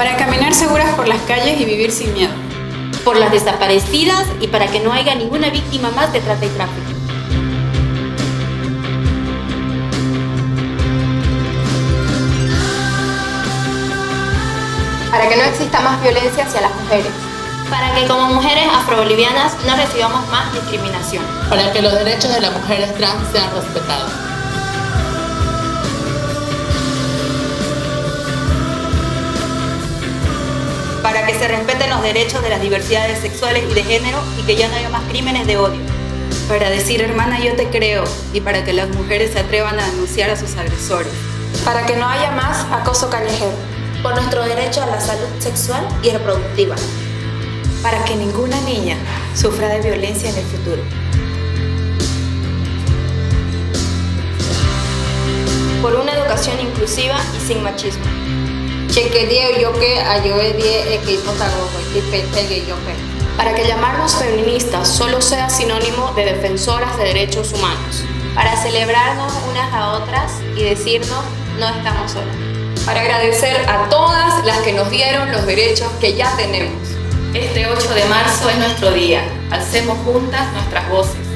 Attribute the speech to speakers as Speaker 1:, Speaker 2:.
Speaker 1: Para caminar seguras por las calles y vivir sin miedo.
Speaker 2: Por las desaparecidas y para que no haya ninguna víctima más de trata y tráfico.
Speaker 3: Para que no exista más violencia hacia las mujeres.
Speaker 2: Para que como mujeres afrobolivianas no recibamos más discriminación.
Speaker 4: Para que los derechos de las mujeres trans sean respetados.
Speaker 5: Para que se respeten los derechos de las diversidades sexuales y de género y que ya no haya más crímenes de odio.
Speaker 1: Para decir, hermana, yo te creo, y para que las mujeres se atrevan a denunciar a sus agresores.
Speaker 3: Para que no haya más acoso callejero.
Speaker 2: Por nuestro derecho a la salud sexual y reproductiva.
Speaker 6: Para que ninguna niña sufra de violencia en el futuro.
Speaker 3: Por una educación inclusiva y sin machismo.
Speaker 2: Para que llamarnos feministas solo sea sinónimo de defensoras de derechos humanos.
Speaker 3: Para celebrarnos unas a otras y decirnos no estamos solas.
Speaker 7: Para agradecer a todas las que nos dieron los derechos que ya tenemos.
Speaker 4: Este 8 de marzo es nuestro día. Alcemos juntas nuestras voces.